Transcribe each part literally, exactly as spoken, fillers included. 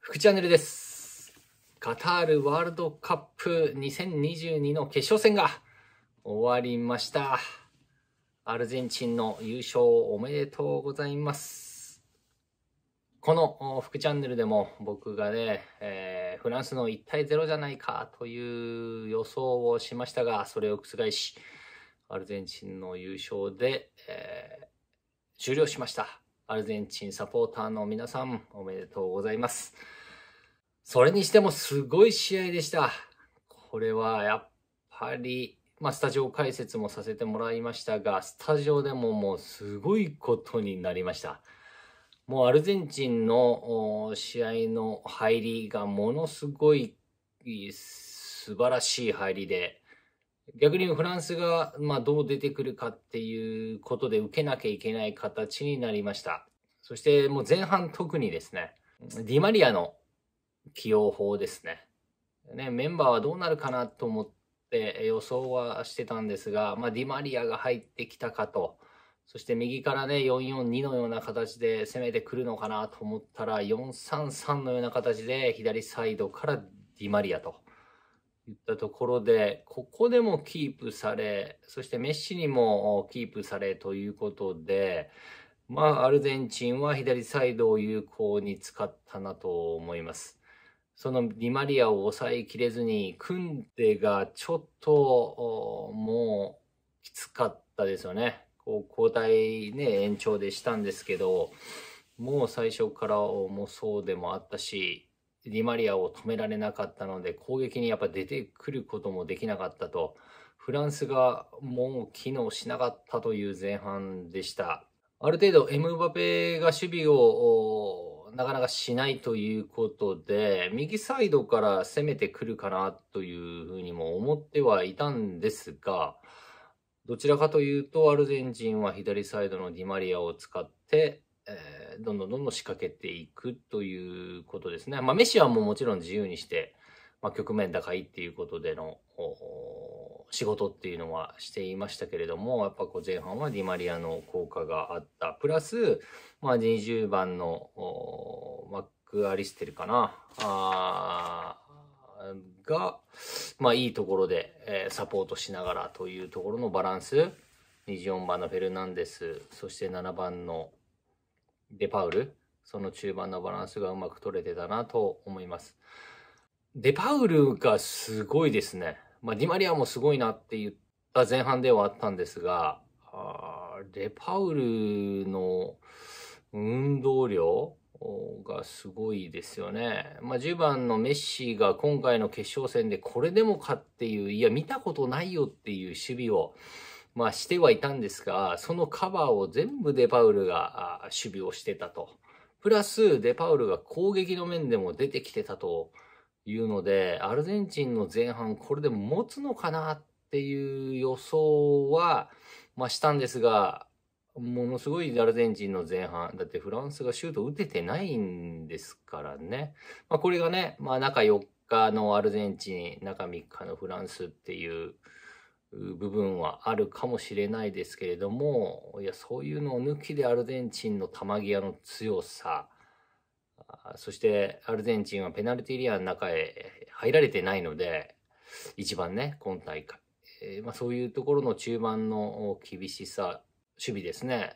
福チャンネルです。カタールワールドカップにせんにじゅうにの決勝戦が終わりました。アルゼンチンの優勝おめでとうございます。この福チャンネルでも僕がね、えー、フランスのいちたいゼロじゃないかという予想をしましたが、それを覆し、アルゼンチンの優勝で、えー、終了しました。アルゼンチンサポーターの皆さん、おめでとうございます。それにしてもすごい試合でした。これはやっぱり、まあ、スタジオ解説もさせてもらいましたが、スタジオでももうすごいことになりました。もうアルゼンチンの試合の入りがものすごい素晴らしい入りで、逆にフランスがまあどう出てくるかっていうことで受けなきゃいけない形になりました。そしてもう前半特にですね、ディマリアの起用法ですね。ね、メンバーはどうなるかなと思って予想はしてたんですが、まあ、ディマリアが入ってきたかと、そして右からね、よんよんにのような形で攻めてくるのかなと思ったら、よんさんさんのような形で左サイドからディマリアといったところで、ここでもキープされ、そしてメッシにもキープされということで、まあ、アルゼンチンは左サイドを有効に使ったなと思います。そのディマリアを抑えきれずに、クンデがちょっともうきつかったですよね。こう交代ね、延長でしたんですけど、もう最初からもそうでもあったし、ディマリアを止められなかったので、攻撃にやっぱ出てくることもできなかったと、フランスがもう機能しなかったという前半でした。ある程度エムバペが守備をなかなかしないということで、右サイドから攻めてくるかなというふうにも思ってはいたんですが、どちらかというとアルゼンチンは左サイドのディマリアを使って、えー、どんどんどんどん仕掛けていくということですね。まあメッシはもうもちろん自由にして、まあ、局面高いっていうことでの仕事っていうのはしていましたけれども、やっぱこう前半はディマリアの効果があった。プラス、まあ、にじゅうばんのマックアリステルかな。あが、まあいいところで、えー、サポートしながらというところのバランス。にじゅうよんばんのフェルナンデス、そしてななばんのデパウル。その中盤のバランスがうまく取れてたなと思います。デパウルがすごいですね。まあ、ディマリアもすごいなって言った前半ではあったんですが、あデパウルの運動量がすごいですよね。まあ、じゅうばんのメッシが今回の決勝戦でこれでもかっていう、いや見たことないよっていう守備を、まあ、してはいたんですが、そのカバーを全部デパウルが守備をしてたと。プラスデパウルが攻撃の面でも出てきてたと。いうので、アルゼンチンの前半これで持つのかなっていう予想は、まあ、したんですが、ものすごいアルゼンチンの前半、だってフランスがシュート打ててないんですからね。まあ、これがね、まあ、中よっかのアルゼンチン、中みっかのフランスっていう部分はあるかもしれないですけれども、いや、そういうのを抜きでアルゼンチンの球際の強さ、そしてアルゼンチンはペナルティーエリアの中へ入られてないので、一番ね、今大会。えーまあ、そういうところの中盤の厳しさ、守備ですね。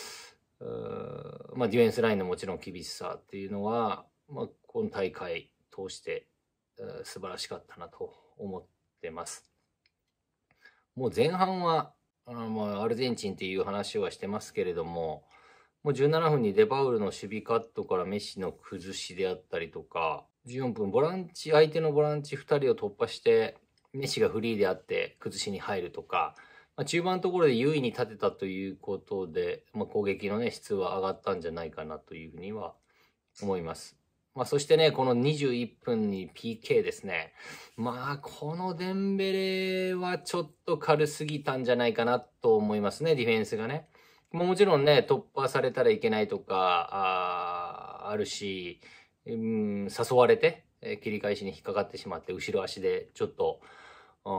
まあ、ディフェンスラインのもちろん厳しさっていうのは、まあ、今大会通して素晴らしかったなと思ってます。もう前半は、あまあ、アルゼンチンっていう話はしてますけれども、もうじゅうななふんにデパウルの守備カットからメッシの崩しであったりとか、じゅうよんぷんボランチ、相手のボランチふたりを突破して、メッシがフリーであって崩しに入るとか、まあ、中盤のところで優位に立てたということで、まあ、攻撃のね、質は上がったんじゃないかなというふうには思います。まあ、そしてね、このにじゅういっぷんに ピーケー ですね。まあ、このデンベレはちょっと軽すぎたんじゃないかなと思いますね、ディフェンスがね。もちろんね、突破されたらいけないとか、あ、あるし、うん、誘われて、切り返しに引っかかってしまって、後ろ足でちょっと、うん、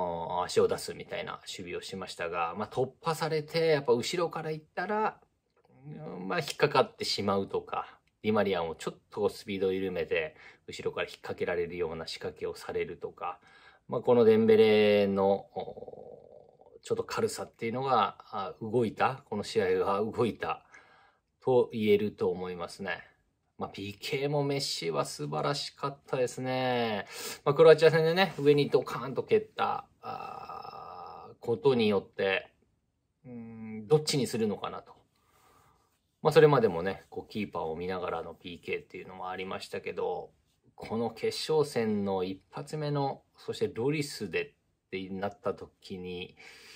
足を出すみたいな守備をしましたが、まあ、突破されて、やっぱ後ろから行ったら、まあ、引っかかってしまうとか、 ディマリアもちょっとスピードを緩めて、後ろから引っ掛けられるような仕掛けをされるとか、まあ、このデンベレのちょっと軽さっていうのが動いた、この試合が動いたと言えると思いますね。まあ、ピーケー もメッシは素晴らしかったですね。まあ、クロアチア戦でね、上にドカーンと蹴ったことによって、うーん、どっちにするのかなと。まあ、それまでもね、こうキーパーを見ながらの ピーケー っていうのもありましたけど、この決勝戦の一発目の、そしてロリスでってなった時に、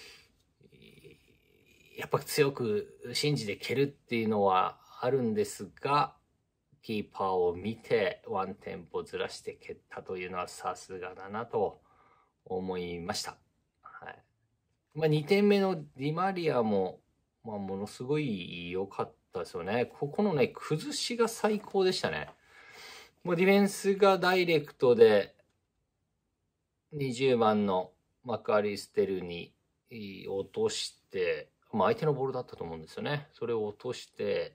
やっぱ強く信じて蹴るっていうのはあるんですが、キーパーを見てワンテンポずらして蹴ったというのはさすがだなと思いました。はい。まあ、にてんめのディマリアも、まあ、ものすごい良かったですよね。ここのね、崩しが最高でしたね。もうディフェンスがダイレクトで、にじゅうばんのマクアリステルに落として、まあ、相手のボールだったと思うんですよね。それを落として、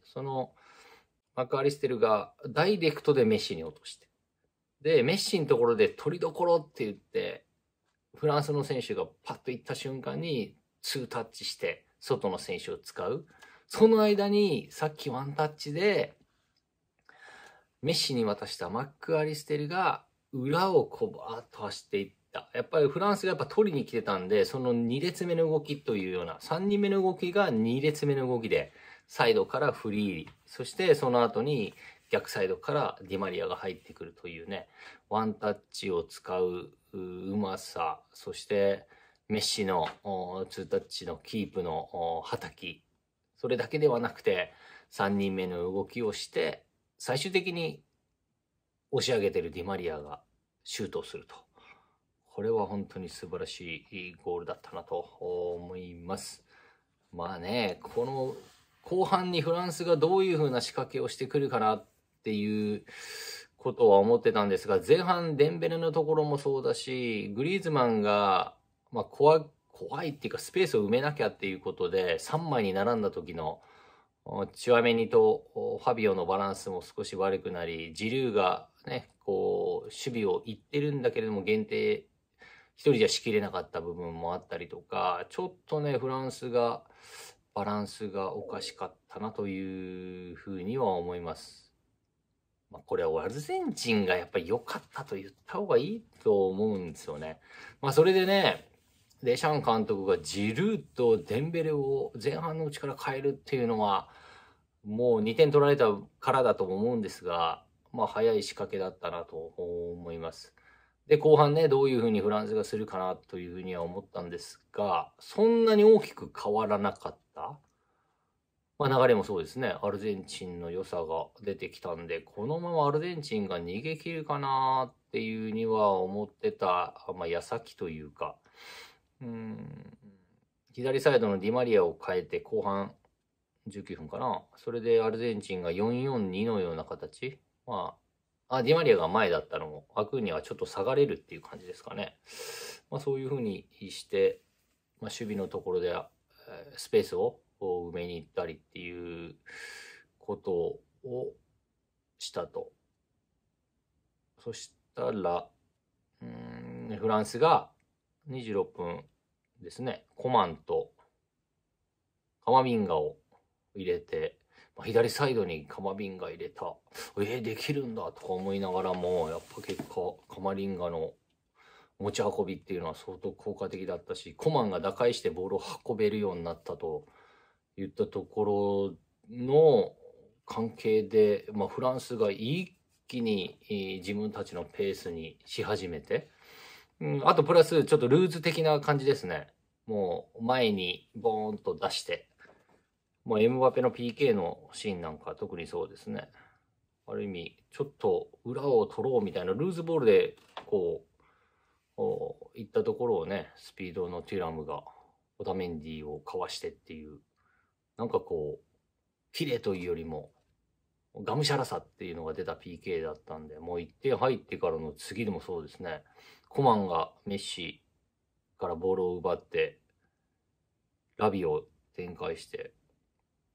そのマクアリステルがダイレクトでメッシに落として。で、メッシのところで取りどころって言って、フランスの選手がパッと行った瞬間にツータッチして外の選手を使う。その間にさっきワンタッチでメッシに渡したマックアリステルが裏をこうバーッと走っていった。やっぱりフランスがやっぱ取りに来てたんで、そのに列目の動きというような、さんにんめの動きがに列目の動きで、サイドからフリー、そしてその後に逆サイドからディマリアが入ってくるというね、ワンタッチを使ううまさ、そしてメッシのツータッチのキープのはたき、それだけではなくてさんにんめの動きをして最終的に押し上げてるディマリアがシュートをすると。これは本当に素晴らしいゴールだったなと思います。まあね、この後半にフランスがどういう風な仕掛けをしてくるかなっていうことは思ってたんですが、前半デンベレのところもそうだし、グリーズマンが、まあ、怖怖いっていうかスペースを埋めなきゃっていうことでさんまいに並んだ時のチュアメニとファビオのバランスも少し悪くなり、ジルーがね、こう守備を言ってるんだけれども限定一人じゃしきれなかった部分もあったりとか、ちょっとねフランスがバランスがおかしかったなというふうには思います。まあ、これはアルゼンチンがやっぱり良かったと言った方がいいと思うんですよね。まあそれでね、デシャン監督がジルーとデンベレを前半のうちから変えるっていうのは、もうにてん取られたからだと思うんですが、まあ早い仕掛けだったなと思います。で、後半ね、どういうふうにフランスがするかなというふうには思ったんですが、そんなに大きく変わらなかった。まあ流れもそうですね。アルゼンチンの良さが出てきたんで、このままアルゼンチンが逃げ切るかなっていうには思ってた、まあ矢先というか、うーん、左サイドのディマリアを変えて後半じゅうきゅうふんかな。それでアルゼンチンがよんよんにのような形。まあ、あ、ディマリアが前だったのも、アクーニャはちょっと下がれるっていう感じですかね。まあそういうふうにして、まあ、守備のところでスペースを埋めに行ったりっていうことをしたと。そしたら、うーん、フランスがにじゅうろっぷんですね、コマンとカマビンガを入れて、左サイドにカマビンガ入れた。えー、できるんだとか思いながらも、やっぱ結果、カマリンガの持ち運びっていうのは相当効果的だったし、コマンが打開してボールを運べるようになったといったところの関係で、まあ、フランスが一気に自分たちのペースにし始めて、うん、あとプラスちょっとルーズ的な感じですね。もう前にボーンと出して、もうエムバペの ピーケー のシーンなんか特にそうですね。ある意味、ちょっと裏を取ろうみたいなルーズボールで、こう、いったところをね、スピードのテュラムがオタメンディをかわしてっていう、なんかこう、綺麗というよりも、がむしゃらさっていうのが出た ピーケー だったんで、もういってん入ってからの次でもそうですね。コマンがメッシからボールを奪って、ラビを展開して、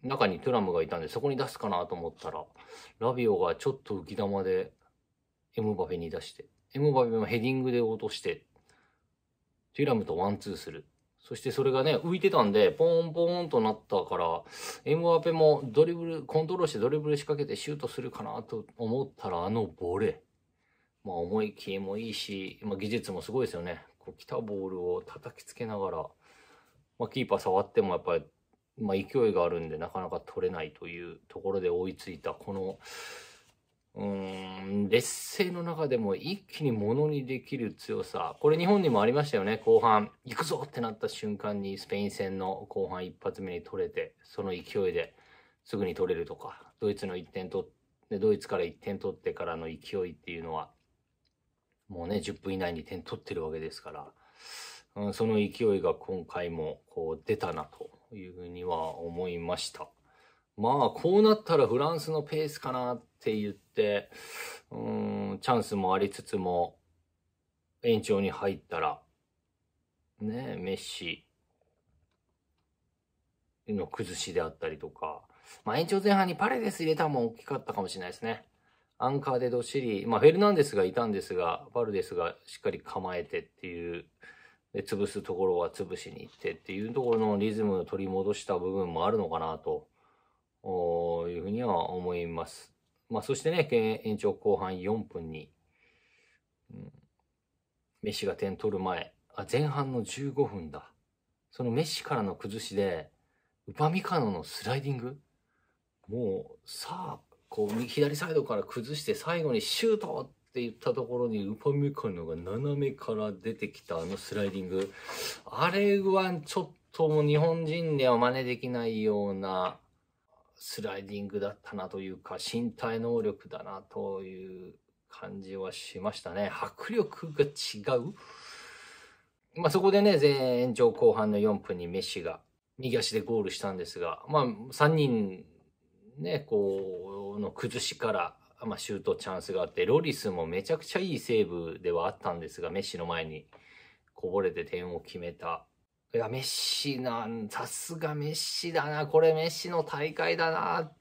中にトゥラムがいたんで、そこに出すかなと思ったら、ラビオがちょっと浮き球でエムバペに出して、エムバペもヘディングで落として、トゥラムとワンツーする。そしてそれがね、浮いてたんで、ポーンポーンとなったから、エムバペもドリブル、コントロールしてドリブル仕掛けてシュートするかなと思ったら、あのボレー。まあ思い切りもいいし、まあ技術もすごいですよね。こう来たボールを叩きつけながら、まあキーパー触ってもやっぱり、まあ勢いがあるんでなかなか取れないというところで追いついた、この、うーん、劣勢の中でも一気にものにできる強さ。これ日本にもありましたよね。後半、行くぞってなった瞬間にスペイン戦の後半一発目に取れて、その勢いですぐに取れるとか、ドイツのいってん取って、ドイツからいってん取ってからの勢いっていうのは、もうね、じゅっぷん以内に点取ってるわけですから、うん、その勢いが今回もこう出たなというふうには思いました。まあ、こうなったらフランスのペースかなって言って、うーん、チャンスもありつつも、延長に入ったら、ね、メッシの崩しであったりとか、まあ延長前半にパレデス入れたのも大きかったかもしれないですね。アンカーでどっしり、まあフェルナンデスがいたんですが、バルデスがしっかり構えてっていう、で潰すところは潰しに行ってっていうところのリズムを取り戻した部分もあるのかなというふうには思います。まあそしてね、延長後半よんぷんに、うん、メッシが点取る前、あ、前半のじゅうごふんだ。そのメッシからの崩しで、ウパミカノのスライディング、もうさあ、こう左サイドから崩して最後にシュートって言ったところにウパミカノが斜めから出てきたあのスライディング、あれはちょっともう日本人では真似できないようなスライディングだったなというか、身体能力だなという感じはしましたね。迫力が違う。まあそこでね、前延長後半のよんぷんにメッシが右足でゴールしたんですが、まあさんにんね、こうの崩しから、まあ、シュートチャンスがあって、ロリスもめちゃくちゃいいセーブではあったんですが、メッシの前にこぼれて点を決めた。いや、メッシなん、さすがメッシだな、これメッシの大会だなって、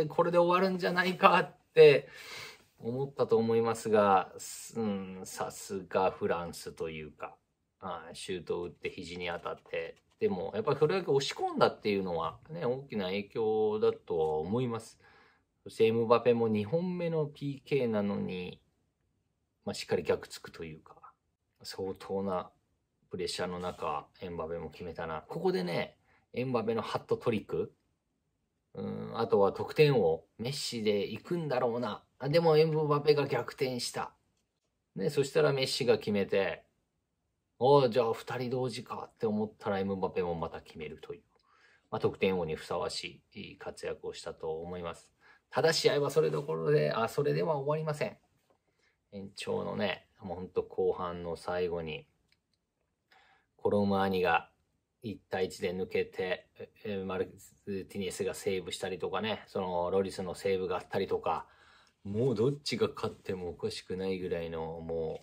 これで終わるんじゃないかって思ったと思いますが、うん、さすがフランスというか、あシュートを打って肘に当たって、でもやっぱりそれだけ押し込んだっていうのはね、大きな影響だとは思います。そしてエムバペもにほんめの ピーケー なのに、まあ、しっかり逆つくというか、相当なプレッシャーの中、エムバペも決めたな。ここでね、エムバペのハットトリック、うん、あとは得点をメッシで行くんだろうな。でもエムバペが逆転した。ね、そしたらメッシが決めて、おお、じゃあふたり同時かって思ったらエムバペもまた決めるという。まあ、得点王にふさわしい活躍をしたと思います。ただ試合はそれどころで、あ、それでは終わりません。延長のね、もうほんと後半の最後に、コロムアニがいち対いちで抜けて、マルティネスがセーブしたりとかね、そのロリスのセーブがあったりとか、もうどっちが勝ってもおかしくないぐらいの、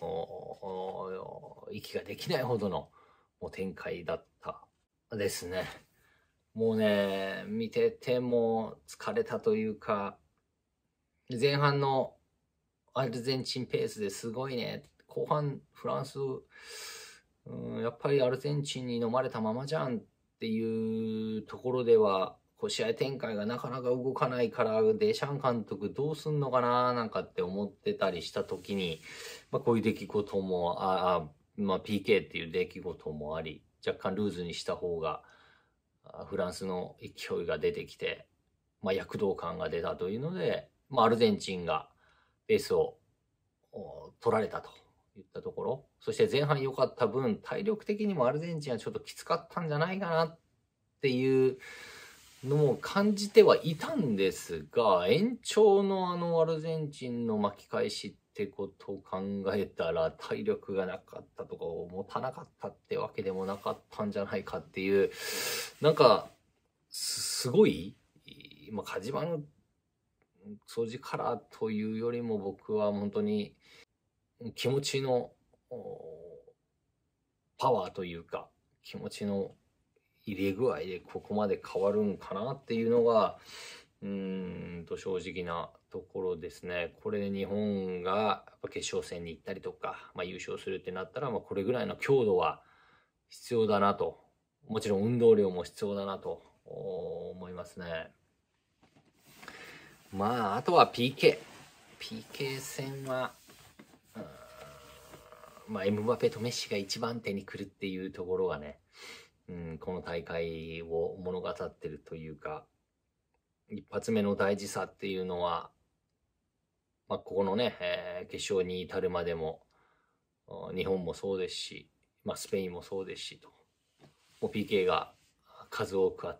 もう、息ができないほどのもう展開だったですね。もうね、見てても疲れたというか、前半のアルゼンチンペースですごいね。後半フランス、うん、やっぱりアルゼンチンに飲まれたままじゃんっていうところでは、こう試合展開がなかなか動かないから、デシャン監督どうすんのかななんかって思ってたりした時に、まあ、こういう出来事も、ああまあ、ピーケー っていう出来事もあり、若干ルーズにした方が、フランスの勢いが出てきて、まあ、躍動感が出たというので、まあ、アルゼンチンがペースを取られたといったところ、そして前半良かった分、体力的にもアルゼンチンはちょっときつかったんじゃないかなっていうのも感じてはいたんですが、延長のあのアルゼンチンの巻き返しってことを考えたら、体力がなかったとか持たなかったってわけでもなかったんじゃないかっていう、なんかすごい、まあ、カジマの掃除カラーというよりも僕は本当に気持ちのパワーというか、気持ちの入れ具合でここまで変わるんかなっていうのが、うーんと正直なところですね。これで日本がやっぱ決勝戦に行ったりとか、まあ、優勝するってなったら、まあ、これぐらいの強度は必要だなと。もちろん運動量も必要だなと思いますね。まあ、あとは ピーケー。ピーケー 戦は、まあ、エムバペとメッシが一番手に来るっていうところがね、うん、この大会を物語ってるというか、一発目の大事さっていうのは、まあ、ここのね、えー、決勝に至るまでも、日本もそうですし、まあ、スペインもそうですしと、もう ピーケー が数多くあって、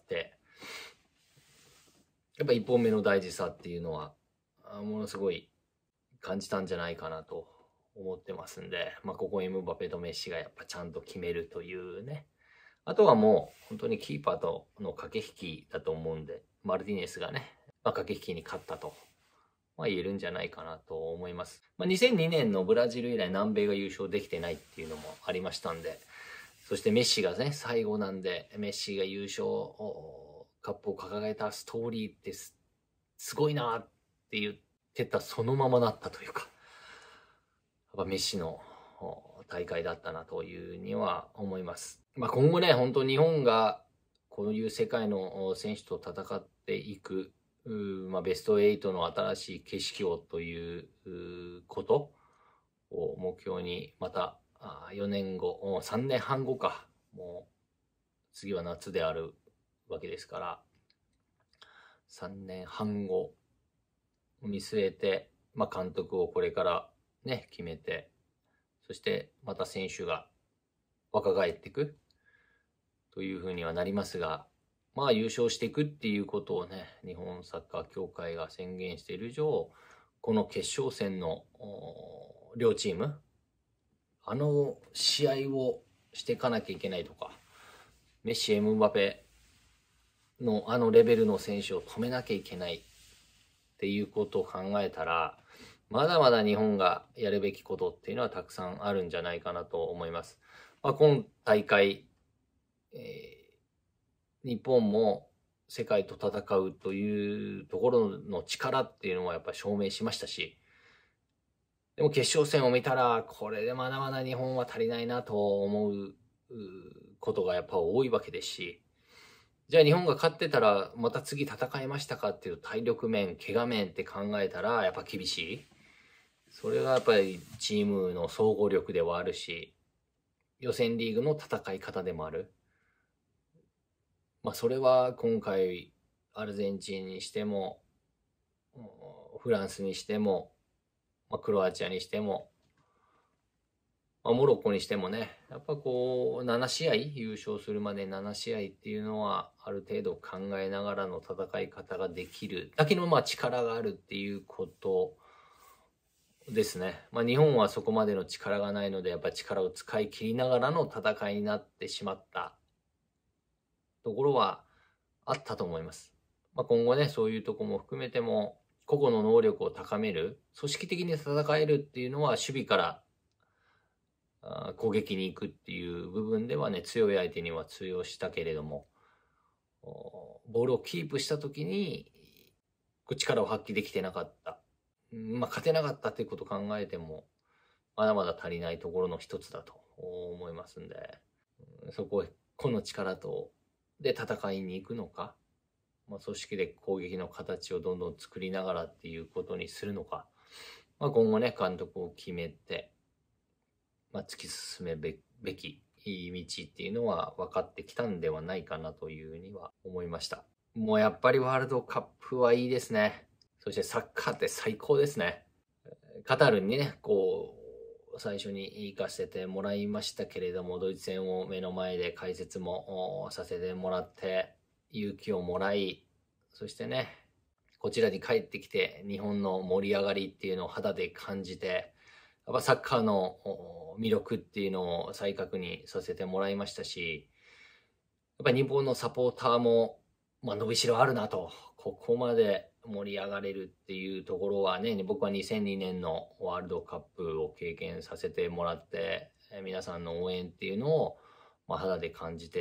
やっぱ一本目の大事さっていうのは、ものすごい感じたんじゃないかなと思ってますんで、まあ、ここエムバペとメッシがやっぱちゃんと決めるというね。あとはもう本当にキーパーとの駆け引きだと思うんで、マルティネスがね、まあ、駆け引きに勝ったと、まあ、言えるんじゃないかなと思います。まあ、にせんにねんのブラジル以来南米が優勝できてないっていうのもありましたんで、そしてメッシがね、最後なんで、メッシが優勝カップを掲げたストーリーってすごいなって言ってたそのままだったというか、やっぱメッシの大会だったなというには思います。まあ、今後ね、本当日本がこういう世界の選手と戦っていく、まあ、ベストはちの新しい景色をということを目標に、またよねんご、さんねんはんごか、もう次は夏であるわけですから、さんねんはんご見据えて、まあ、監督をこれからね、決めて、そしてまた選手が若返っていくというふうにはなりますが、まあ優勝していくっていうことをね、日本サッカー協会が宣言している以上、この決勝戦の両チーム、あの試合をしていかなきゃいけないとか、メッシ、エムバペのあのレベルの選手を止めなきゃいけないっていうことを考えたら、まだまだ日本がやるべきことっていうのはたくさんあるんじゃないかなと思います。まあ、今大会、えー、日本も世界と戦うというところの力っていうのはやっぱり証明しましたし、でも決勝戦を見たらこれでまだまだ日本は足りないなと思うことがやっぱ多いわけですし、じゃあ日本が勝ってたらまた次戦えましたかっていう体力面、怪我面って考えたらやっぱ厳しい。それがやっぱりチームの総合力ではあるし、予選リーグの戦い方でもある。まあそれは今回アルゼンチンにしても、フランスにしても、まあ、クロアチアにしても、まあ、モロッコにしてもね、やっぱこうなな試合優勝するまでなな試合っていうのはある程度考えながらの戦い方ができるだけのまあ力があるっていうことですね。まあ、日本はそこまでの力がないのでやっぱり力を使い切りながらの戦いになってしまったところはあったと思います。まあ、今後ねそういうところも含めても個々の能力を高める、組織的に戦えるっていうのは守備から攻撃に行くっていう部分ではね強い相手には通用したけれども、ボールをキープした時に力を発揮できてなかった、まあ、勝てなかったっていうことを考えてもまだまだ足りないところの一つだと思いますんで、そこを個の力とで戦いに行くのか、まあ、組織で攻撃の形をどんどん作りながらっていうことにするのか、まあ、今後ね監督を決めて、まあ、突き進めべきいい道っていうのは分かってきたんではないかなというふうには思いました。もうやっぱりワールドカップはいいですね。そしてサッカーって最高ですね。カタールにねこう最初に行かせてもらいましたけれども、ドイツ戦を目の前で解説もさせてもらって勇気をもらい、そしてねこちらに帰ってきて日本の盛り上がりっていうのを肌で感じて、やっぱサッカーの魅力っていうのを再確認させてもらいましたし、やっぱり日本のサポーターも、まあ、伸びしろあるなと、ここまで盛り上がれるっていうところはね、僕はにせんにねんのワールドカップを経験させてもらって、皆さんの応援っていうのを、まあ、肌で感じて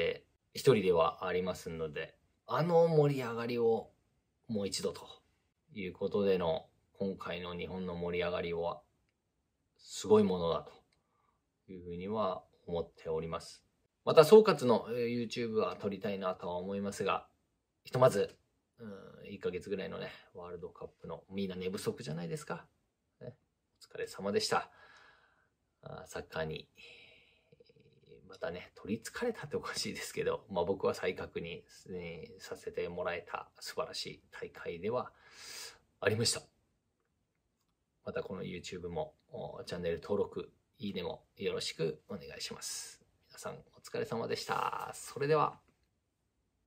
一人ではありますので、あの盛り上がりをもう一度ということでの今回の日本の盛り上がりはすごいものだというふうには思っております。また総括の YouTube は撮りたいなとは思いますが、ひとまず、うん、いっかげつぐらいのね、ワールドカップのみんな寝不足じゃないですか。ね、お疲れ様でした。あサッカーに、またね、取りつかれたっておかしいですけど、まあ僕は再確認、ね、させてもらえた素晴らしい大会ではありました。またこの YouTube もチャンネル登録、いいねもよろしくお願いします。皆さんお疲れ様でした。それでは。